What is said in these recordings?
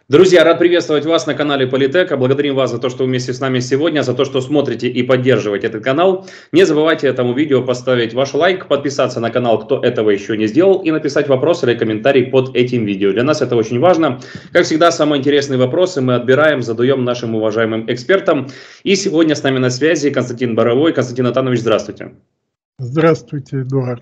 Друзья, рад приветствовать вас на канале Политека. Благодарим вас за то, что вы вместе с нами сегодня, за то, что смотрите и поддерживаете этот канал. Не забывайте этому видео поставить ваш лайк, подписаться на канал, кто этого еще не сделал, и написать вопрос или комментарий под этим видео. Для нас это очень важно. Как всегда, самые интересные вопросы мы отбираем, задаем нашим уважаемым экспертам. И сегодня с нами на связи Константин Боровой. Константин Натанович, здравствуйте. Здравствуйте, Эдуард.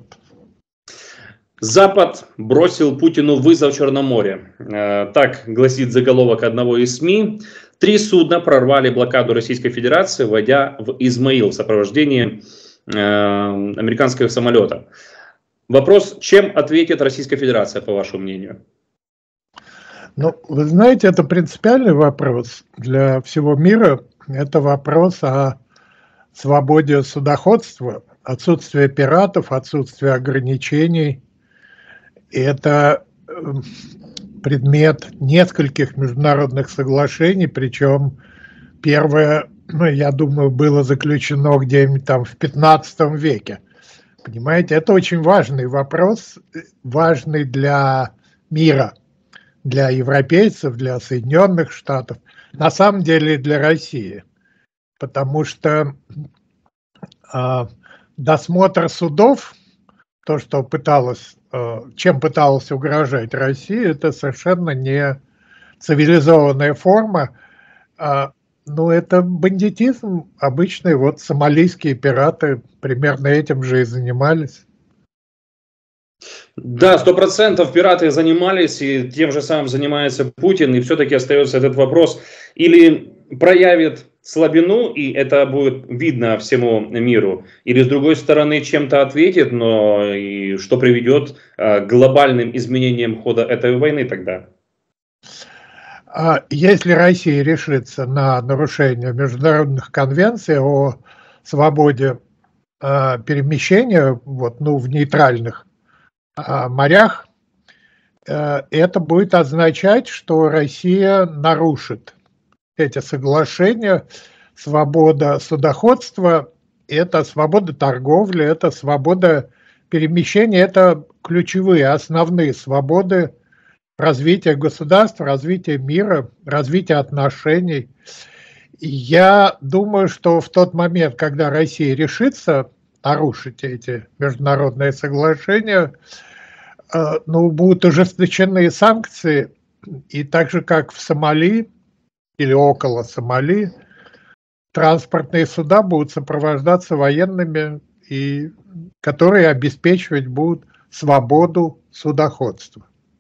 Запад бросил Путину вызов в Черном море. Так гласит заголовок одного из СМИ. 3 судна прорвали блокаду Российской Федерации, войдя в Измаил в сопровождении американского самолета. Вопрос, чем ответит Российская Федерация, по вашему мнению? Ну, вы знаете, это принципиальный вопрос для всего мира. Это вопрос о свободе судоходства, отсутствие пиратов, отсутствие ограничений. И это предмет нескольких международных соглашений, причем первое, я думаю, было заключено где-нибудь там в 15 веке. Понимаете, это очень важный вопрос, важный для мира, для европейцев, для Соединенных Штатов, на самом деле для России. Потому что досмотр судов, то, что чем пыталась угрожать Россия, это совершенно не цивилизованная форма. Ну, это бандитизм обычный. Вот сомалийские пираты примерно этим же и занимались. Да, 100% пираты занимались, и тем же самым занимается Путин, и все-таки остается этот вопрос. Или проявит слабину, и это будет видно всему миру, или с другой стороны чем-то ответит, но и что приведет к глобальным изменениям хода этой войны тогда? Если Россия решится на нарушение международных конвенций о свободе перемещения в нейтральных морях, это будет означать, что Россия нарушит эти соглашения. Свобода судоходства – это свобода торговли, это свобода перемещения, это ключевые, основные свободы развития государства, развития мира, развития отношений. И я думаю, что в тот момент, когда Россия решится нарушить эти международные соглашения, будут ужесточены санкции, и так же, как в Сомали или около Сомали, транспортные суда будут сопровождаться военными, которые обеспечивать будут свободу судоходства.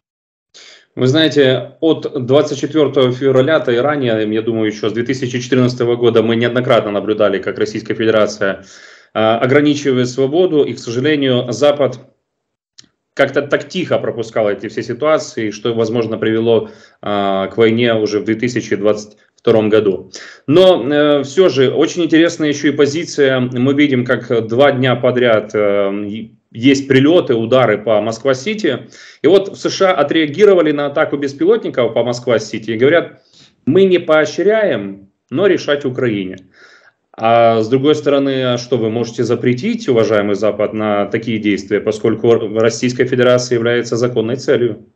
Вы знаете, от 24 февраля-то и ранее, я думаю, еще с 2014 года мы неоднократно наблюдали, как Российская Федерация ограничивает свободу, и, к сожалению, Запад как-то так тихо пропускал эти все ситуации, что, возможно, привело к войне уже в 2022 году. Но все же очень интересная еще и позиция. Мы видим, как 2 дня подряд есть прилеты, удары по Москва-Сити. И вот в США отреагировали на атаку беспилотников по Москва-Сити и говорят, мы не поощряем, но решать Украине. А с другой стороны, что вы можете запретить, уважаемый Запад, на такие действия, поскольку Российская Федерация является законной целью?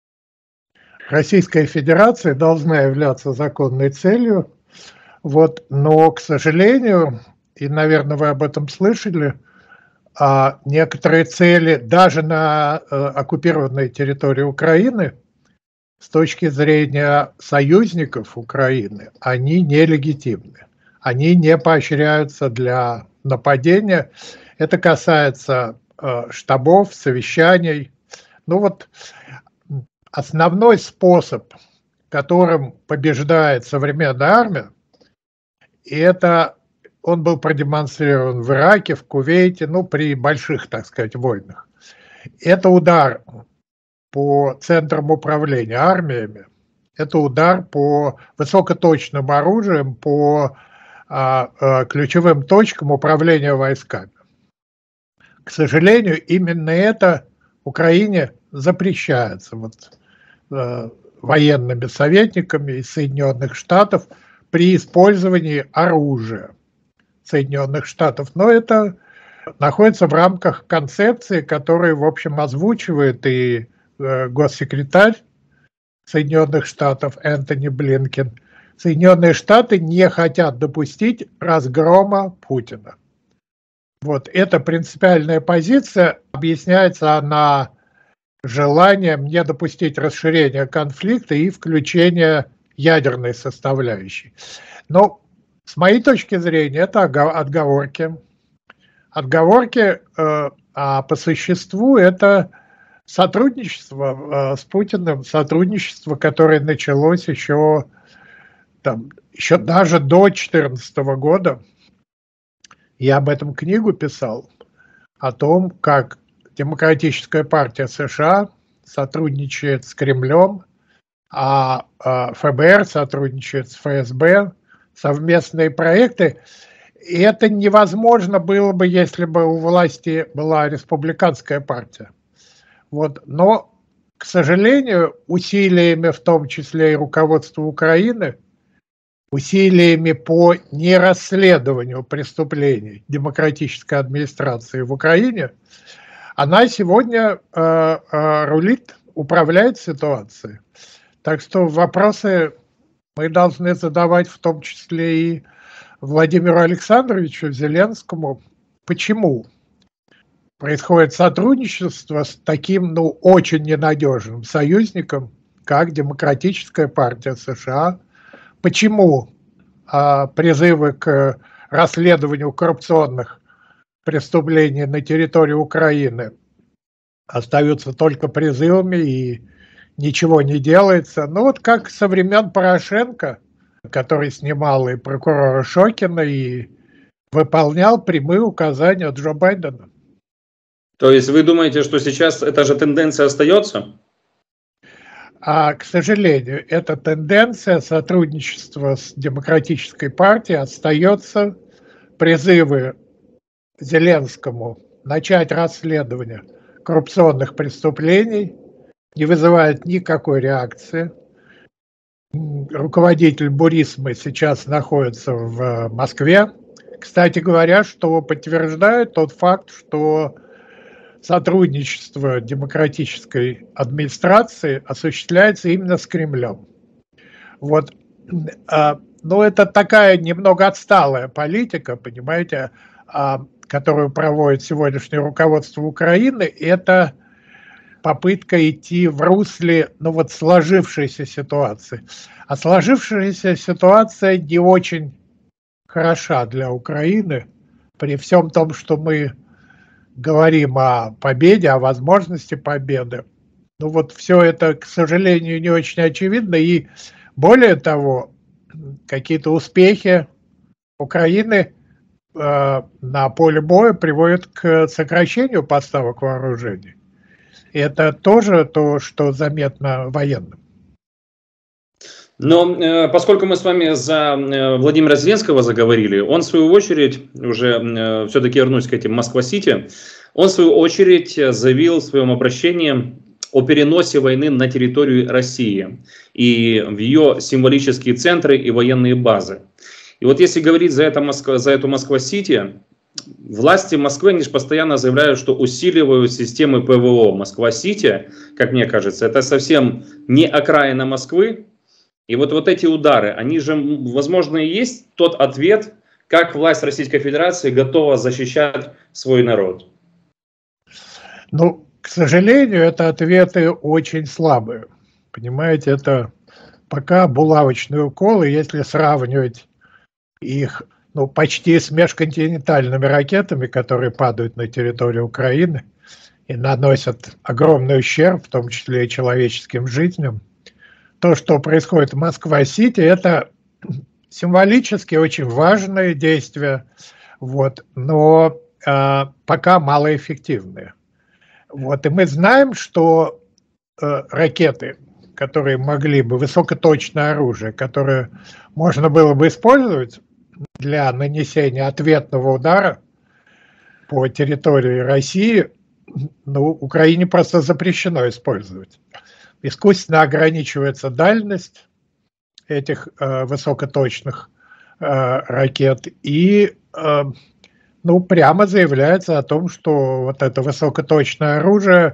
Российская Федерация должна являться законной целью, но, к сожалению, и, наверное, вы об этом слышали, некоторые цели даже на оккупированной территории Украины, с точки зрения союзников Украины, они нелегитимны. Они не поощряются для нападения. Это касается штабов, совещаний. Основной способ, которым побеждает современная армия, и он был продемонстрирован в Ираке, в Кувейте, при больших, так сказать, войнах. Это удар по центрам управления армиями, это удар по высокоточным оружиям, по ключевым точкам управления войсками. К сожалению, именно это Украине запрещается военными советниками из Соединенных Штатов при использовании оружия Соединенных Штатов. Но это находится в рамках концепции, которую, в общем, озвучивает и госсекретарь Соединенных Штатов Энтони Блинкен, Соединенные Штаты не хотят допустить разгрома Путина. Вот эта принципиальная позиция объясняется она желанием не допустить расширения конфликта и включения ядерной составляющей. Но с моей точки зрения это отговорки. Отговорки, а по существу это сотрудничество с Путиным, сотрудничество, которое началось еще даже до 2014 года. Я об этом книгу писал, о том, как Демократическая партия США сотрудничает с Кремлем, а ФБР сотрудничает с ФСБ, совместные проекты. И это невозможно было бы, если бы у власти была республиканская партия. Вот. Но, к сожалению, усилиями, в том числе и руководства Украины, усилиями по нерасследованию преступлений демократической администрации в Украине, она сегодня рулит, управляет ситуацией. Так что вопросы мы должны задавать в том числе и Владимиру Александровичу Зеленскому. Почему происходит сотрудничество с таким, очень ненадежным союзником, как Демократическая партия США? Почему призывы к расследованию коррупционных преступлений на территории Украины остаются только призывами и ничего не делается? Вот как со времен Порошенко, который снимал и прокурора Шокина, и выполнял прямые указания Джо Байдена. То есть вы думаете, что сейчас эта же тенденция остается? К сожалению, эта тенденция сотрудничества с Демократической партией остается. Призывы Зеленскому начать расследование коррупционных преступлений не вызывают никакой реакции. Руководитель Бурисмы сейчас находится в Москве. Кстати говоря, что подтверждает тот факт, что сотрудничество демократической администрации осуществляется именно с Кремлем. Вот. Но это такая немного отсталая политика, понимаете, которую проводит сегодняшнее руководство Украины. Это попытка идти в русле сложившейся ситуации. А сложившаяся ситуация не очень хороша для Украины, при всем том, что мы говорим о победе, о возможности победы. Все это, к сожалению, не очень очевидно. И более того, какие-то успехи Украины на поле боя приводят к сокращению поставок вооружений. Это тоже то, что заметно военным. Но поскольку мы с вами за Владимира Зеленского заговорили, он в свою очередь, уже все-таки вернусь к этим Москва-Сити, он в свою очередь заявил в своем обращении о переносе войны на территорию России и в ее символические центры и военные базы. И вот если говорить за эту Москва-Сити, власти Москвы они же постоянно заявляют, что усиливают системы ПВО. Москва-Сити, как мне кажется, это совсем не окраина Москвы. И вот эти удары, они же, возможно, и есть тот ответ, как власть Российской Федерации готова защищать свой народ. К сожалению, это ответы очень слабые. Понимаете, это пока булавочные уколы, если сравнивать их почти с межконтинентальными ракетами, которые падают на территорию Украины и наносят огромный ущерб, в том числе и человеческим жизням. То, что происходит в Москва-Сити, это символически очень важные действия, но пока малоэффективные. И мы знаем, что ракеты, которые могли бы, высокоточное оружие, которое можно было бы использовать для нанесения ответного удара по территории России, Украине просто запрещено использовать. Искусственно ограничивается дальность этих высокоточных ракет и прямо заявляется о том, что это высокоточное оружие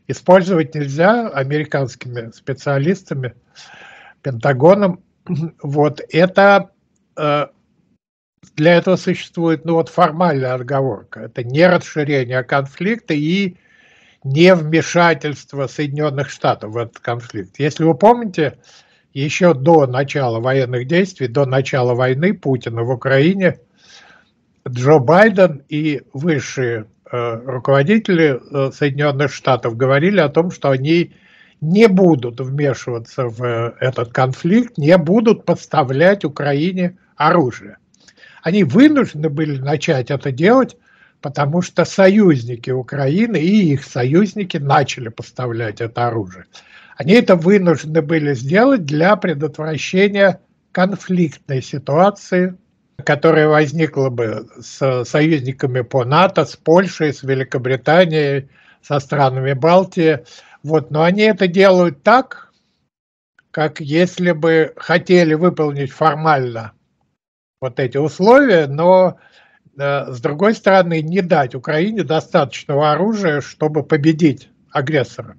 использовать нельзя американскими специалистами, Пентагоном. Вот это для этого существует, ну вот, формальная отговорка. Это не расширение конфликта и не вмешательство Соединенных Штатов в этот конфликт. Если вы помните, еще до начала военных действий, до начала войны Путина в Украине, Джо Байден и высшие руководители Соединенных Штатов говорили о том, что они не будут вмешиваться в этот конфликт, не будут поставлять Украине оружие. Они вынуждены были начать это делать, потому что союзники Украины и их союзники начали поставлять это оружие. Они это вынуждены были сделать для предотвращения конфликтной ситуации, которая возникла бы с союзниками по НАТО, с Польшей, с Великобританией, со странами Балтии. Вот. Но они это делают так, как если бы хотели выполнить формально вот эти условия, но с другой стороны не дать Украине достаточного оружия, чтобы победить агрессора.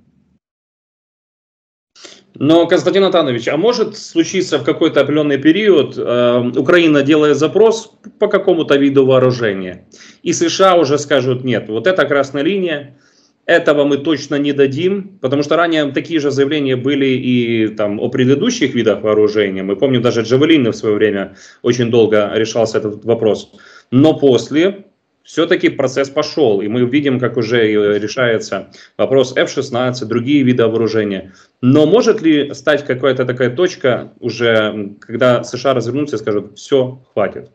Но, Константин Натанович, а может случиться в какой-то определенный период, Украина делает запрос по какому-то виду вооружения, и США уже скажут: нет, вот это красная линия, этого мы точно не дадим, потому что ранее такие же заявления были и там о предыдущих видах вооружения. Мы помним, даже джавелины в свое время очень долго решался этот вопрос. Но после все-таки процесс пошел, и мы видим, как уже решается вопрос F-16, другие виды вооружения. Но может ли стать какая-то такая точка уже, когда США развернутся и скажут: все, хватит?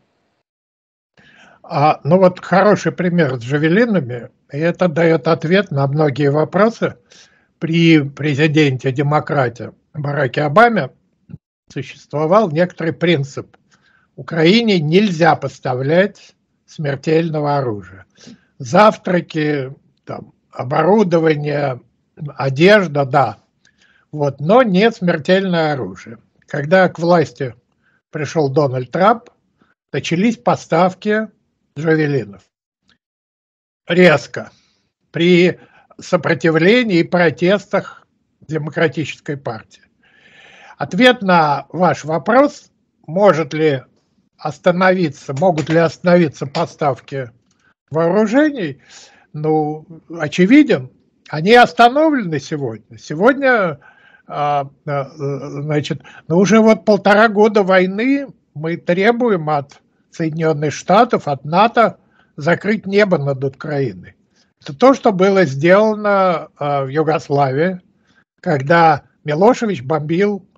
Ну вот хороший пример с джавелинами, и это дает ответ на многие вопросы. При президенте-демократе Бараке Обаме существовал некоторый принцип: Украине нельзя поставлять смертельного оружия. Завтраки, там, оборудование, одежда, да, вот, но не смертельное оружие. Когда к власти пришел Дональд Трамп, начались поставки джавелинов. Резко. При сопротивлении и протестах Демократической партии. Ответ на ваш вопрос: могут ли остановиться поставки вооружений, ну, очевиден. Они остановлены сегодня. Сегодня, значит, уже вот 1,5 года войны мы требуем от Соединенных Штатов, от НАТО закрыть небо над Украиной. Это то, что было сделано в Югославии, когда Милошевич бомбил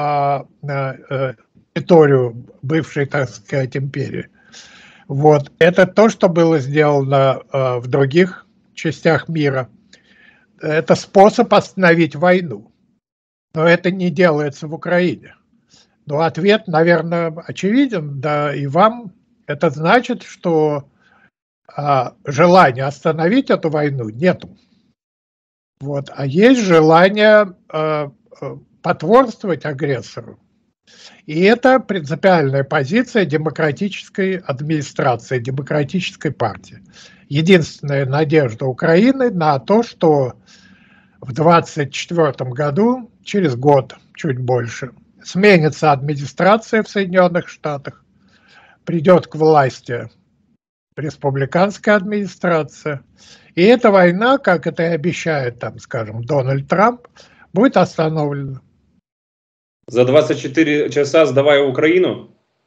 территорию бывшей, так сказать, империи. Вот. Это то, что было сделано в других частях мира. Это способ остановить войну. Но это не делается в Украине. Но ответ, наверное, очевиден, да и вам. Это значит, что желания остановить эту войну нету. Вот. А есть желание потворствовать агрессору. И это принципиальная позиция демократической администрации, демократической партии. Единственная надежда Украины на то, что в 2024 году, через год, чуть больше, сменится администрация в Соединенных Штатах, придет к власти республиканская администрация, и эта война, как это и обещает, там, скажем, Дональд Трамп, будет остановлена. За 24 часа сдавая Украину?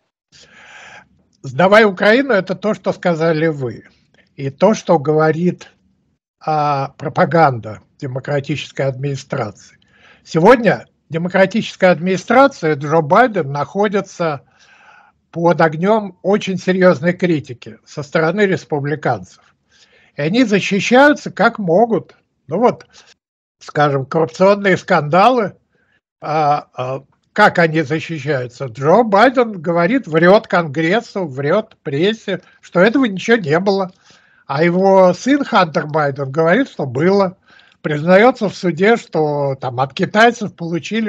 Сдавая Украину — это то, что сказали вы. И то, что говорит пропаганда демократической администрации. Сегодня демократическая администрация, Джо Байден, находится под огнем очень серьезной критики со стороны республиканцев. И они защищаются как могут. Ну вот, скажем, коррупционные скандалы. Как они защищаются? Джо Байден говорит, врет Конгрессу, врет прессе, что этого ничего не было. А его сын Хантер Байден говорит, что было. Признается в суде, что там от китайцев получили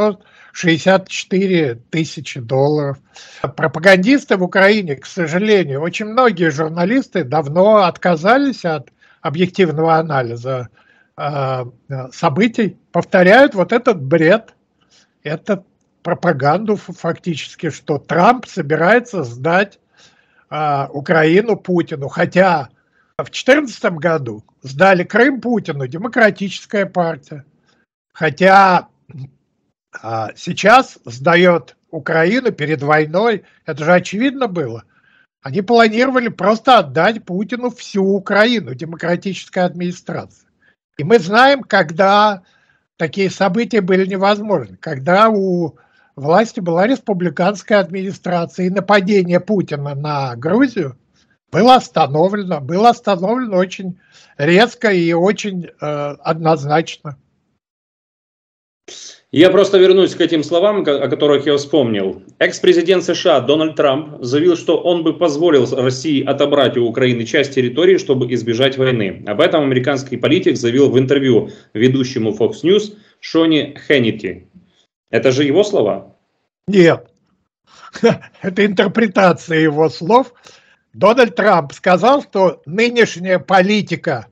664 тысячи долларов. Пропагандисты в Украине, к сожалению, очень многие журналисты давно отказались от объективного анализа событий повторяют вот этот бред, эту пропаганду фактически, что Трамп собирается сдать Украину Путину. Хотя в 2014 году сдали Крым Путину Демократическая партия. Хотя сейчас сдает Украину перед войной. Это же очевидно было. Они планировали просто отдать Путину всю Украину, демократическая администрация. И мы знаем, когда такие события были невозможны, когда у власти была республиканская администрация, и нападение Путина на Грузию было остановлено очень резко и очень однозначно. Я просто вернусь к этим словам, о которых я вспомнил. Экс-президент США Дональд Трамп заявил, что он бы позволил России отобрать у Украины часть территории, чтобы избежать войны. Об этом американский политик заявил в интервью ведущему Fox News Шони Хеннити. Это же его слова? Нет, это интерпретация его слов. Дональд Трамп сказал, что нынешняя политика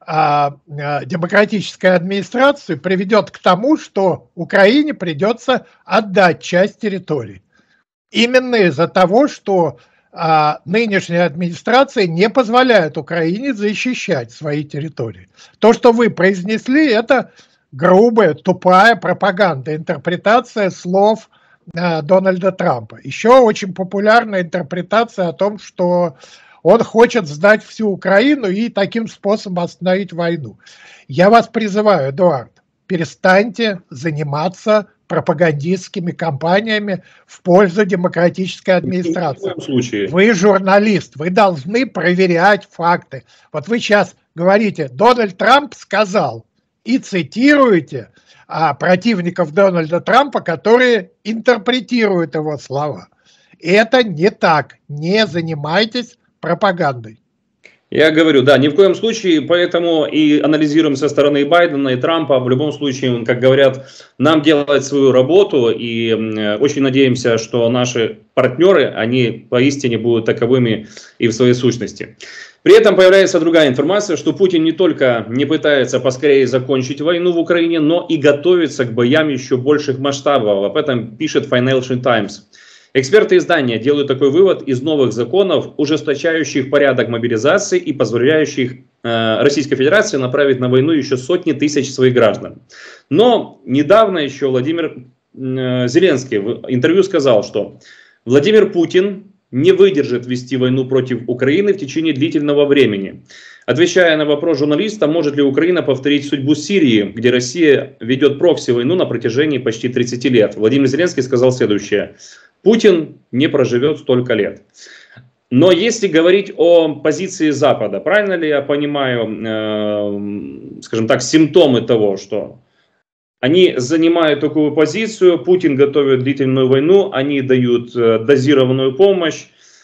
демократической администрации приведет к тому, что Украине придется отдать часть территории. Именно из-за того, что нынешняя администрация не позволяет Украине защищать свои территории. То, что вы произнесли, это грубая, тупая пропаганда, интерпретация слов Дональда Трампа. Еще очень популярная интерпретация о том, что он хочет сдать всю Украину и таким способом остановить войну. Я вас призываю, Эдуард, перестаньте заниматься пропагандистскими кампаниями в пользу демократической администрации. Вы журналист, вы должны проверять факты. Вот вы сейчас говорите, Дональд Трамп сказал, и цитируете противников Дональда Трампа, которые интерпретируют его слова. Это не так. Не занимайтесь пропагандой. Я говорю, да, ни в коем случае, поэтому и анализируем со стороны Байдена и Трампа. В любом случае, как говорят, нам делать свою работу, и очень надеемся, что наши партнеры, они поистине будут таковыми и в своей сущности. При этом появляется другая информация, что Путин не только не пытается поскорее закончить войну в Украине, но и готовится к боям еще больших масштабов. Об этом пишет Financial Times. Эксперты издания делают такой вывод из новых законов, ужесточающих порядок мобилизации и позволяющих Российской Федерации направить на войну еще сотни тысяч своих граждан. Но недавно еще Владимир Зеленский в интервью сказал, что Владимир Путин не выдержит вести войну против Украины в течение длительного времени. Отвечая на вопрос журналиста, может ли Украина повторить судьбу Сирии, где Россия ведет прокси-войну на протяжении почти 30 лет, Владимир Зеленский сказал следующее. Путин не проживет столько лет. Но если говорить о позиции Запада, правильно ли я понимаю, скажем так, симптомы того, что они занимают такую позицию, Путин готовит длительную войну, они дают дозированную помощь,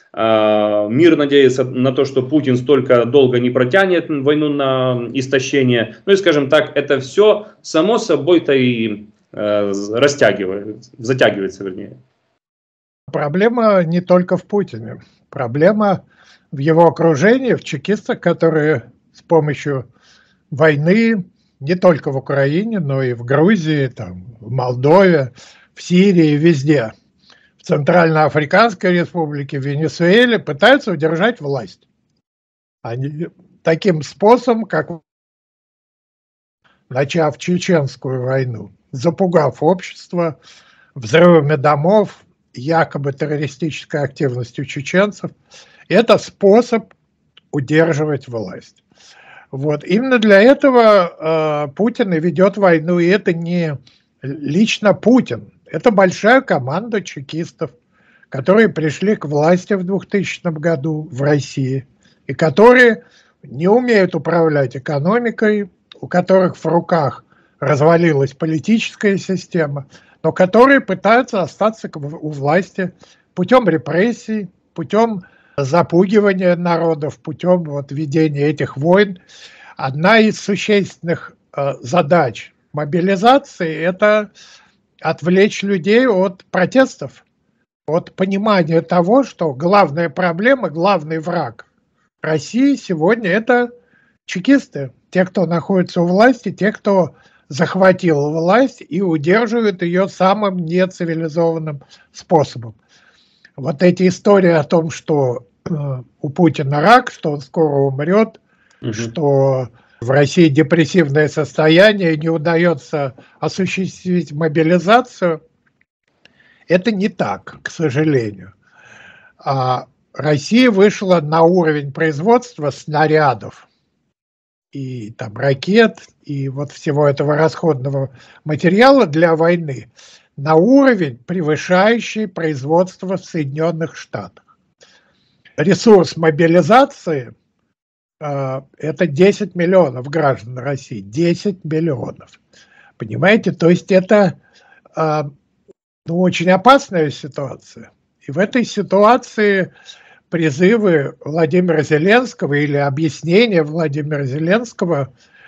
мир надеется на то, что Путин столько долго не протянет войну на истощение. Ну и, скажем так, это все само собой-то и затягивается, вернее. Проблема не только в Путине. Проблема в его окружении, в чекистах, которые с помощью войны не только в Украине, но и в Грузии, там, в Молдове, в Сирии, везде, в Центральноафриканской Республике, в Венесуэле пытаются удержать власть. Они таким способом, как начав чеченскую войну, запугав общество взрывами домов, якобы террористической активностью чеченцев, это способ удерживать власть. Вот. Именно для этого Путин и ведет войну, и это не лично Путин, это большая команда чекистов, которые пришли к власти в 2000 году в России, и которые не умеют управлять экономикой, у которых в руках развалилась политическая система, но которые пытаются остаться у власти путем репрессий, путем запугивания народов, путем ведения этих войн. Одна из существенных задач мобилизации – это отвлечь людей от протестов, от понимания того, что главная проблема, главный враг России сегодня – это чекисты, те, кто находится у власти, те, кто захватил власть и удерживает ее самым нецивилизованным способом. Вот эти истории о том, что у Путина рак, что он скоро умрет, что в России депрессивное состояние, не удается осуществить мобилизацию, это не так, к сожалению. Россия вышла на уровень производства снарядов и там ракет, и вот всего этого расходного материала для войны на уровень, превышающий производство в Соединенных Штатах. Ресурс мобилизации это 10 миллионов граждан России. 10 миллионов. Понимаете? То есть это очень опасная ситуация. И в этой ситуации призывы Владимира Зеленского или объяснения Владимира Зеленского,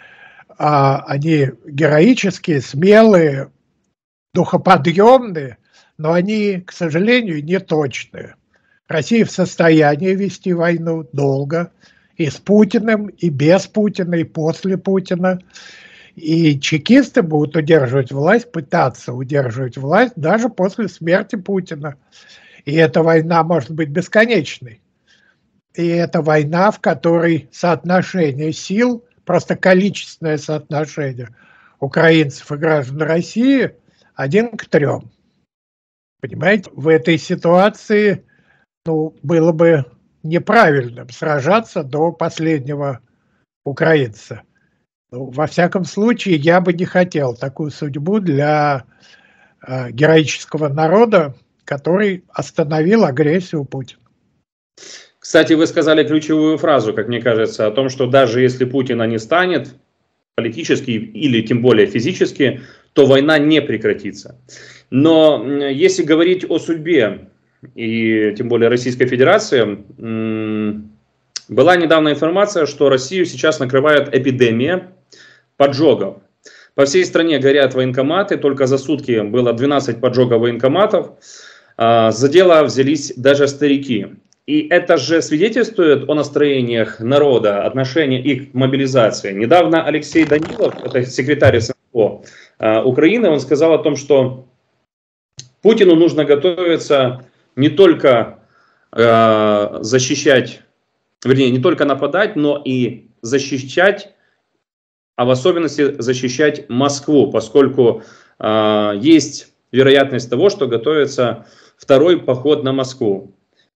они героические, смелые, духоподъемные, но они, к сожалению, не точные. Россия в состоянии вести войну долго, и с Путиным, и без Путина, и после Путина. И чекисты будут удерживать власть, пытаться удерживать власть даже после смерти Путина. И эта война может быть бесконечной. И это война, в которой соотношение сил, просто количественное соотношение украинцев и граждан России 1 к 3. Понимаете, в этой ситуации было бы неправильным сражаться до последнего украинца. Во всяком случае, я бы не хотел такую судьбу для героического народа, который остановил агрессию Путина. Кстати, вы сказали ключевую фразу, как мне кажется, о том, что даже если Путина не станет политически или тем более физически, то война не прекратится. Но если говорить о судьбе и тем более Российской Федерации, была недавно информация, что Россию сейчас накрывает эпидемия поджогов. По всей стране горят военкоматы, только за сутки было 12 поджогов военкоматов. За дело взялись даже старики. И это же свидетельствует о настроениях народа, отношении их к мобилизации. Недавно Алексей Данилов, это секретарь СНО Украины, он сказал о том, что Путину нужно готовиться не только защищать, вернее, не только нападать, но и защищать, а в особенности защищать Москву, поскольку есть вероятность того, что готовится второй поход на Москву.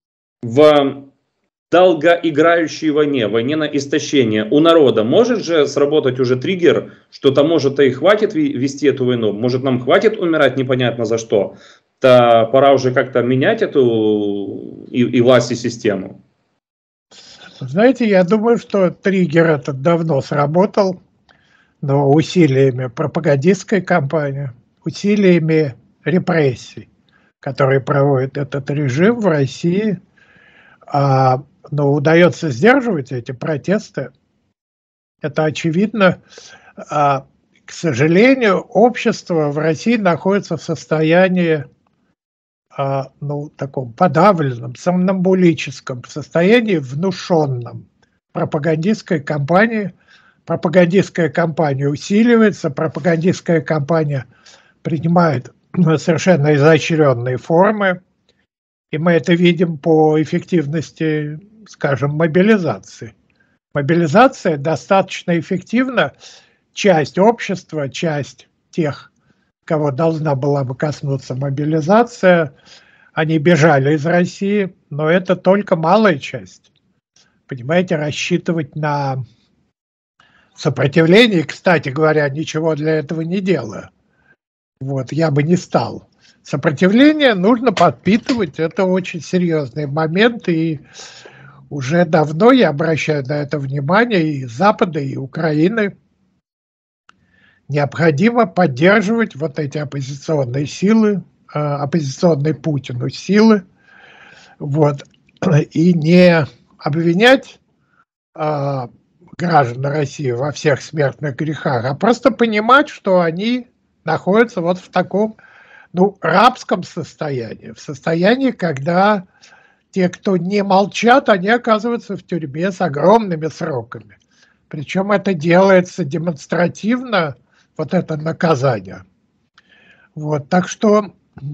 В долгоиграющей войне, войне на истощение, у народа может же сработать уже триггер, что-то может и хватит вести эту войну, может нам хватит умирать непонятно за что, то пора уже как-то менять эту и власть, и систему. Знаете, я думаю, что триггер этот давно сработал, но усилиями пропагандистской кампании, усилиями репрессий, которые проводит этот режим в России, но удается сдерживать эти протесты. Это очевидно. К сожалению, общество в России находится в состоянии, таком подавленном, сомнамбулическом состоянии, внушенном пропагандистской кампании. Пропагандистская кампания усиливается, пропагандистская кампания принимает совершенно изощренные формы. И мы это видим по эффективности, скажем, мобилизации. Мобилизация достаточно эффективна. Часть общества, часть тех, кого должна была бы коснуться мобилизация, они бежали из России, но это только малая часть. Понимаете, рассчитывать на сопротивление, кстати говоря, ничего для этого не делаю. Я бы не стал. Сопротивление нужно подпитывать, это очень серьезный момент, и уже давно я обращаю на это внимание и Запада, и Украины. Необходимо поддерживать вот эти оппозиционные силы, оппозиционные Путину силы, и не обвинять граждан России во всех смертных грехах, а просто понимать, что они находятся в таком рабском состоянии, в состоянии, когда те, кто не молчат, они оказываются в тюрьме с огромными сроками. Причем это делается демонстративно, вот это наказание. Вот, так что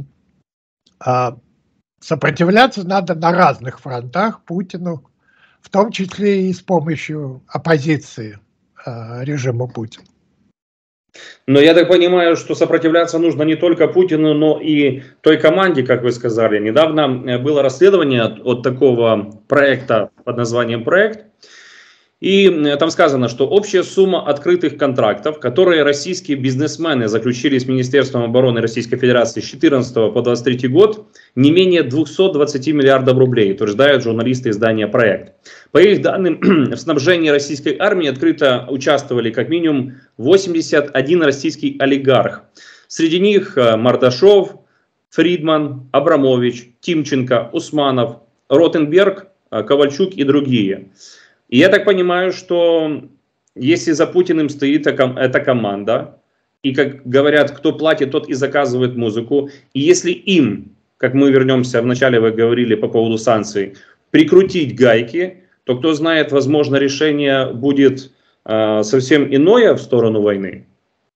сопротивляться надо на разных фронтах Путину, в том числе и с помощью оппозиции режиму Путина. Но я так понимаю, что сопротивляться нужно не только Путину, но и той команде, как вы сказали. Недавно было расследование от такого проекта под названием «Проект». И там сказано, что общая сумма открытых контрактов, которые российские бизнесмены заключили с Министерством обороны Российской Федерации с 2014 по 2023 год, не менее 220 миллиардов рублей, утверждают журналисты издания «Проект». По их данным, в снабжении российской армии открыто участвовали как минимум 81 российский олигарх. Среди них Мордашов, Фридман, Абрамович, Тимченко, Усманов, Ротенберг, Ковальчук и другие. И я так понимаю, что если за Путиным стоит эта команда, и, как говорят, кто платит, тот и заказывает музыку, и если им, как мы вернемся, вначале вы говорили по поводу санкций, прикрутить гайки, то, кто знает, возможно, решение будет совсем иное в сторону войны.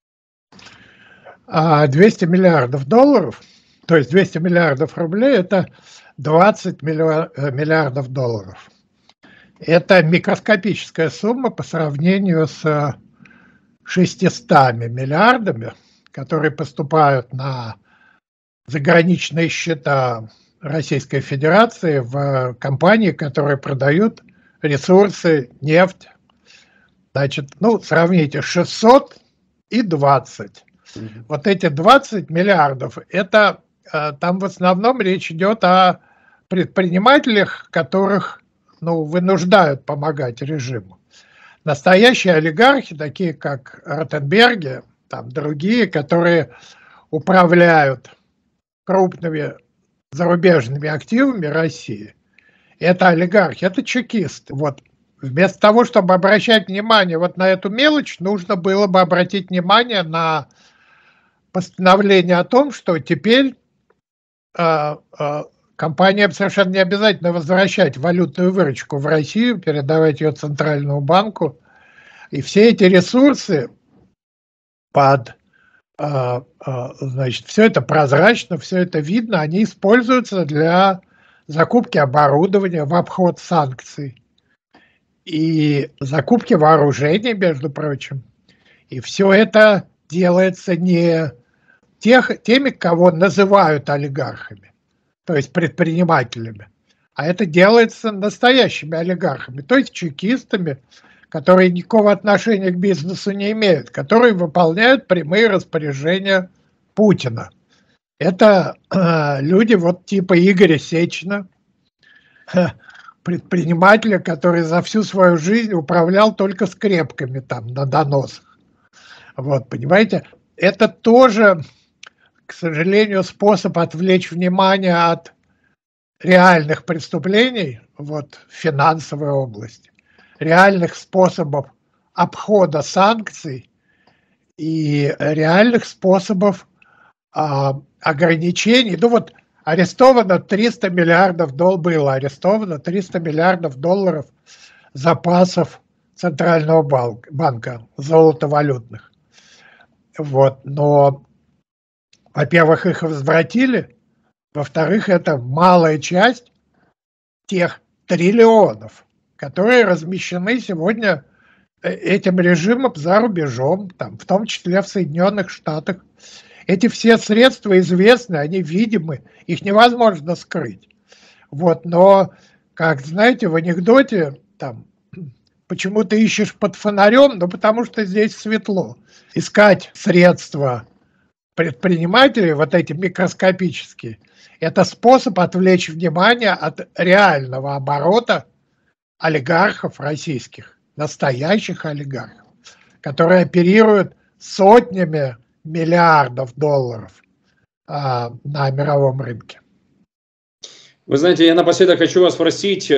200 миллиардов долларов, то есть 200 миллиардов рублей, это 20 миллиардов долларов. Это микроскопическая сумма по сравнению с 600 миллиардами, которые поступают на заграничные счета Российской Федерации в компании, которые продают ресурсы, нефть. Значит, сравните 600 и 20. Вот эти 20 миллиардов, это там в основном речь идет о предпринимателях, которых вынуждают помогать режиму. Настоящие олигархи, такие как Ротенберги, там другие, которые управляют крупными зарубежными активами России, это олигархи, это чекисты. Вот. Вместо того, чтобы обращать внимание вот на эту мелочь, нужно было бы обратить внимание на постановление о том, что теперь компаниям совершенно не обязательно возвращать валютную выручку в Россию, передавать ее Центральному банку. И все эти ресурсы значит, все это прозрачно, все это видно, они используются для закупки оборудования в обход санкций и закупки вооружений, между прочим. И все это делается не теми, кого называют олигархами, то есть предпринимателями, а это делается настоящими олигархами, то есть чекистами, которые никакого отношения к бизнесу не имеют, которые выполняют прямые распоряжения Путина. Это люди вот типа Игоря Сечина, предпринимателя, который за всю свою жизнь управлял только скрепками там на доносах. Вот, понимаете, это тоже, к сожалению, способ отвлечь внимание от реальных преступлений вот, в финансовой области, реальных способов обхода санкций и реальных способов ограничений. Вот арестовано 300 миллиардов долларов, было арестовано 300 миллиардов долларов запасов Центрального банка золотовалютных. Вот, но, во-первых, их возвратили, во-вторых, это малая часть тех триллионов, которые размещены сегодня этим режимом за рубежом, там, в том числе в Соединенных Штатах. Эти все средства известны, они видимы, их невозможно скрыть. Вот, но, как знаете, в анекдоте, там, почему ты ищешь под фонарем? Ну, потому что здесь светло. Искать средства предпринимателей, вот эти микроскопические, это способ отвлечь внимание от реального оборота олигархов российских, настоящих олигархов, которые оперируют сотнями миллиардов долларов на мировом рынке. Вы знаете, я напоследок хочу вас спросить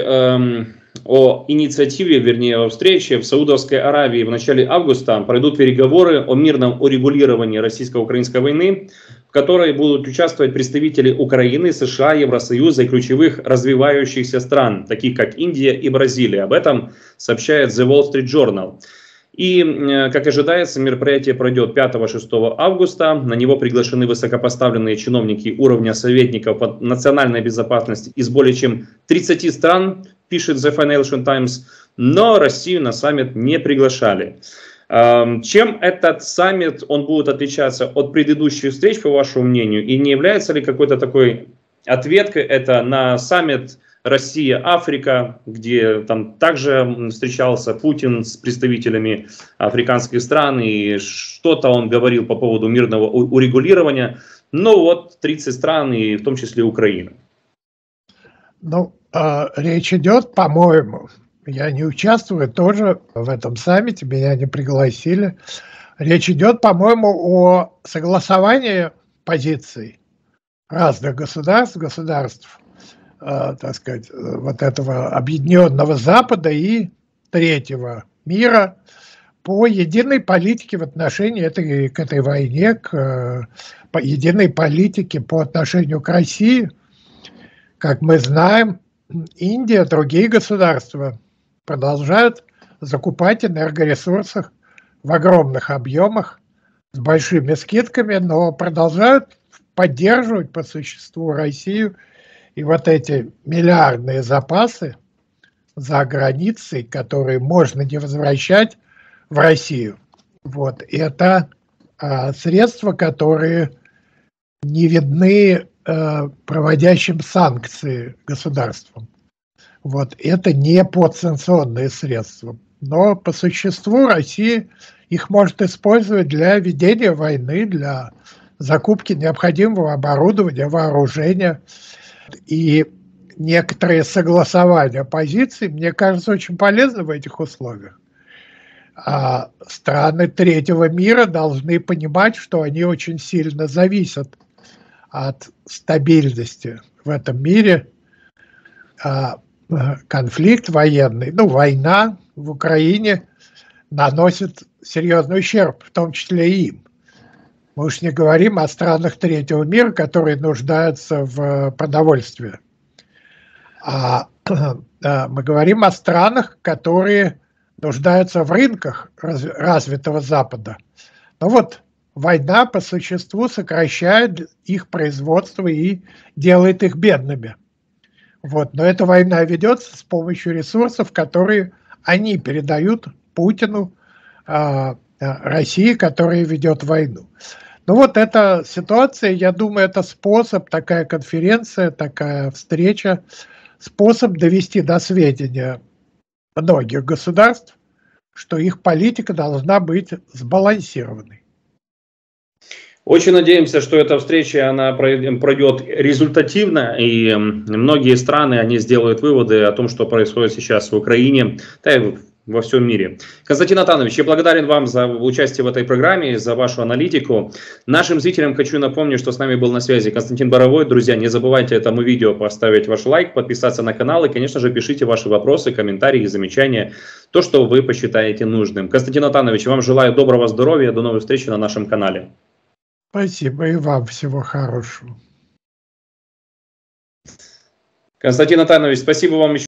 о инициативе, вернее, о встрече в Саудовской Аравии в начале августа. Пройдут переговоры о мирном урегулировании российско-украинской войны. которой будут участвовать представители Украины, США, Евросоюза и ключевых развивающихся стран, таких как Индия и Бразилия. Об этом сообщает The Wall Street Journal. И, как ожидается, мероприятие пройдет 5-6 августа. На него приглашены высокопоставленные чиновники уровня советников по национальной безопасности из более чем 30 стран, пишет The Financial Times, но Россию на саммит не приглашали. Чем этот саммит он будет отличаться от предыдущих встреч, по вашему мнению, и не является ли какой-то такой ответкой это на саммит Россия-Африка, где там также встречался Путин с представителями африканских стран, и что-то он говорил по поводу мирного урегулирования, но вот 30 стран, и в том числе Украина. Ну, речь идет, по-моему, я не участвую тоже в этом саммите, меня не пригласили. Речь идет, по-моему, о согласовании позиций разных государств, так сказать, вот этого объединенного Запада и третьего мира по единой политике в отношении к этой войне, по единой политике по отношению к России. Как мы знаем, Индия, другие государства продолжают закупать энергоресурсы в огромных объемах с большими скидками, но продолжают поддерживать по существу Россию. И вот эти миллиардные запасы за границей, которые можно не возвращать в Россию, вот, это средства, которые не видны проводящим санкции государствам. Вот, это не подсанкционные средства. Но по существу Россия их может использовать для ведения войны, для закупки необходимого оборудования, вооружения. И некоторые согласования позиций, мне кажется, очень полезны в этих условиях. А страны третьего мира должны понимать, что они очень сильно зависят от стабильности в этом мире. Конфликт военный, война в Украине наносит серьезный ущерб, в том числе и им. Мы уж не говорим о странах третьего мира, которые нуждаются в продовольствии. Мы говорим о странах, которые нуждаются в рынках развитого Запада. Но вот война по существу сокращает их производство и делает их бедными. Вот. Но эта война ведется с помощью ресурсов, которые они передают Путину, России, которая ведет войну. Ну вот эта ситуация, я думаю, это способ, такая конференция, такая встреча, способ довести до сведения многих государств, что их политика должна быть сбалансированной. Очень надеемся, что эта встреча она пройдет результативно, и многие страны они сделают выводы о том, что происходит сейчас в Украине, да и во всем мире. Константин Натанович, я благодарен вам за участие в этой программе, за вашу аналитику. Нашим зрителям хочу напомнить, что с нами был на связи Константин Боровой. Друзья, не забывайте этому видео поставить ваш лайк, подписаться на канал и, конечно же, пишите ваши вопросы, комментарии, замечания, то, что вы посчитаете нужным. Константин Натанович, вам желаю доброго здоровья, до новых встреч на нашем канале. Спасибо, и вам всего хорошего. Константин Натанович, спасибо вам еще.